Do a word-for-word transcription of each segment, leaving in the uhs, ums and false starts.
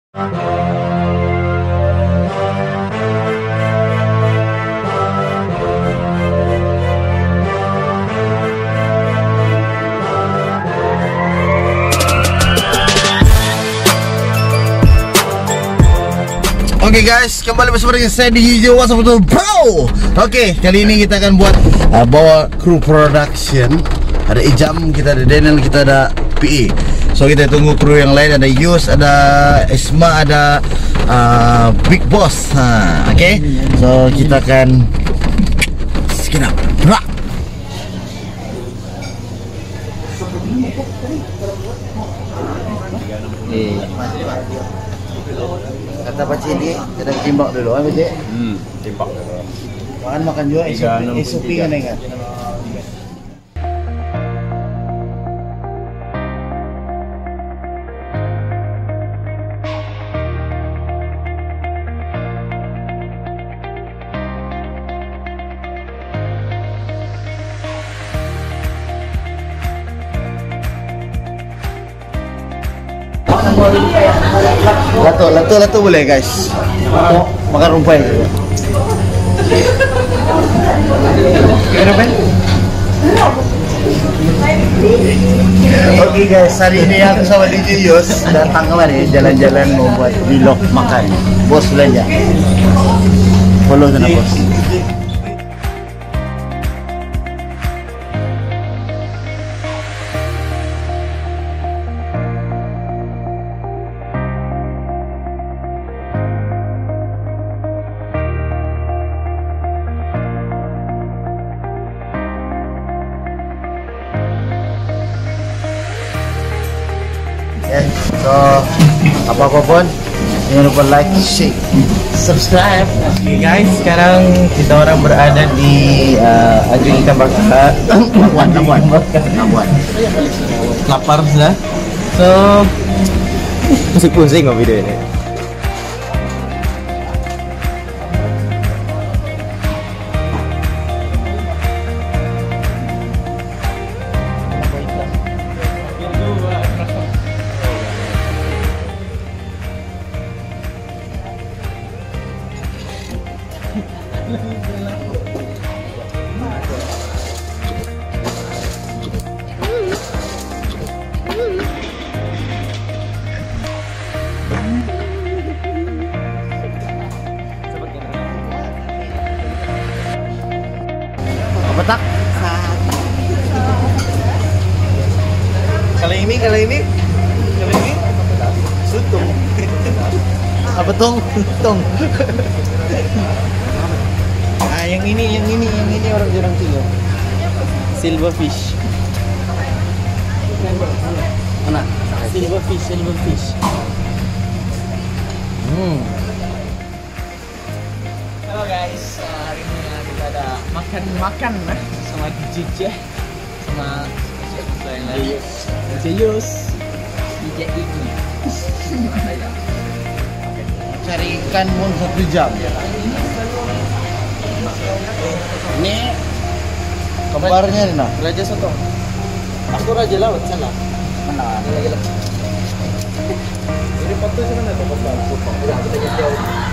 Oke okay guys, kembali bersama dengan saya di Hijau What's up betul bro. Oke, okay, kali ini kita akan buat uh, bawa kru production. Ada Ijam, kita ada Daniel, kita ada P E. So kita tunggu kru yang lain. Ada Yus, ada Isma, ada uh, Big Boss. ha, Oke, okay? So kita akan sekitar brak. Eh, kata Pak Cik, kita timbak dulu kan Pak Cik? Hmm, timbak dulu. Makan makan juga S O P kan enggak? Lato, lato, lato boleh guys. Lato, makan rumpai. Oke guys, hari ini aku sama D J Yus datang kemana? Jalan-jalan mau buat vlog makan. Bos belanja. Follow sana bos. Ya, so apa-apa pun jangan lupa like, share, subscribe. Oke okay guys, sekarang kita orang berada di uh, Ajung Ikan Bakar. Labuan, Labuan, Labuan. Lapar sudah. So pusing-pusing kok video ini. Apa tak? Kali ini, kali ini, kali ini, sutung. Apa tong? Tong. Ah, yang ini, yang ini, yang ini orang jarang tinggal. Silverfish. Mana? Silverfish, silverfish. Hmm. Halo guys, hari ini kita ada makan-makan sama D J J, sama siapa yang lain? D J Yus, D J Iki. Cari ikan pun satu jam. Ini kembarnya nih nah. Raja Soto. Aku Raja Laut salah. Mana? Raja Laut. Ini foto sih mana foto foto. Udah kita jauh.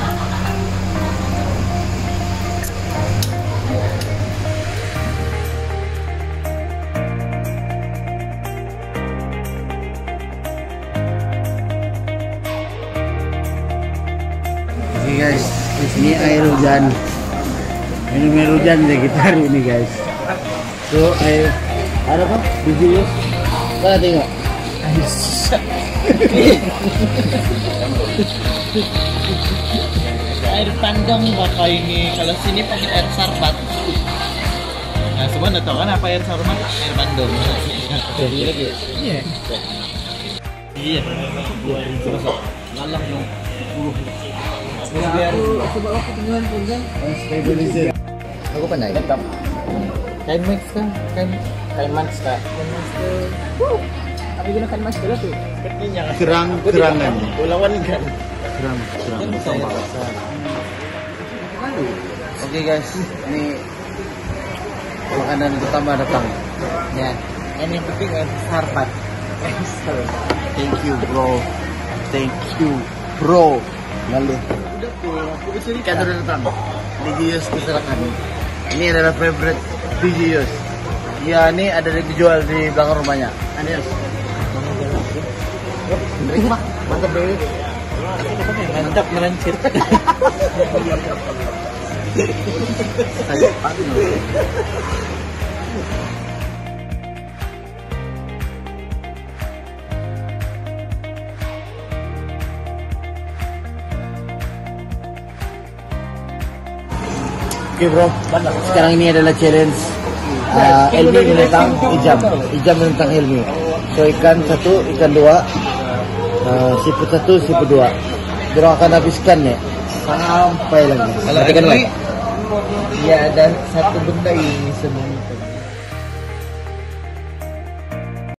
Oke guys, ini air hujan. Minum air hujan deh kita hari ini guys. So air ada apa? Biji Yus. Mana tengok? Air pandang bapak ini. Kalau sini pakai air sarbat. Nah, semua udah tahu kan apa air sarbat? Air bandung. Iya. Iya. Iya. Dua ribu besok. Malah dong. Coba aku tinggal pun kan. Stabilizer. Aku pandai. Tetap. Kain max kan? Kain kain max kan? Tapi gunakan max dulu tuh. Sepertinya. Kerang, kerangan. Ulawan kan. Kerang, kerang. Oke guys, ini makanan pertama datang. Ya. Ini yang penting air sarbat. Thank you bro. Thank you. Bro, lalu Ikan udah datang. Digius kecelakaan. Ini adalah favorite Digius. Ya, ini ada dijual di belakang rumahnya. Adios. Mantap deh. Mantap merancir. Oke bro, sekarang ini adalah challenge uh, Helmi menentang Ijam, Ijam menentang Helmi. So ikan satu, ikan dua, uh, siput satu, siput dua. Kita akan habiskan ya sampai lagi. Kalau Perhatikan ini, lagi. ya ada satu benda ini semuanya.